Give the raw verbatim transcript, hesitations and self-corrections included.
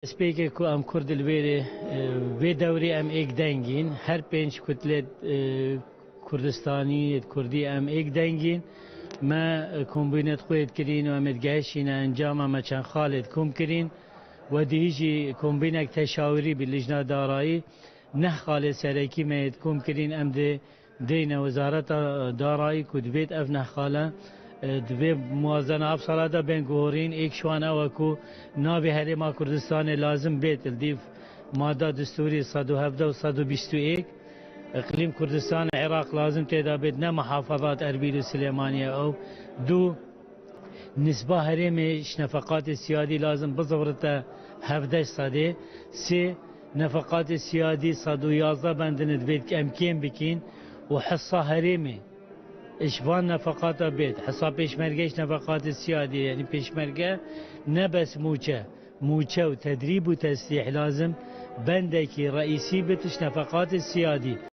speak کو ام کرد الویره و دوری ام ایک دنگین هر پنج کتلت کردستانی کردی ام ایک دنگین ما کمبینت خوید کرین و امد گهشین انجام ما چند خالد کم کرین و دیجی کمبینک تشاوری باللجنه دارایی نه خالد سرکی مید کم کرین ام ده دین وزارت دارایی کد بیت اف نه خاله دوی موازنه افسرادا بین گورین ایک شوانه وکو ناوی هرما کردستان لازم بیت الدیف ماده دستوری صد و هفده و صد و بیست و یک اقلیم کردستان عراق لازم تیدا بیت نه محافظات اربیل و سلیمانیه او دو نسبه هرمش نفقات سیادی لازم بزورتا هفده صده سه نفقات سیادی صد و یازده بندند بیت که امکین بکین و حصه هرمه اشوان نفقات بيت حساب پیشمرگهش نفقات السيادية يعني پیشمرگه نه بس موچه موچه و تدريب و تسليح لازم بندكي رئيسي بتش نفقات السيادي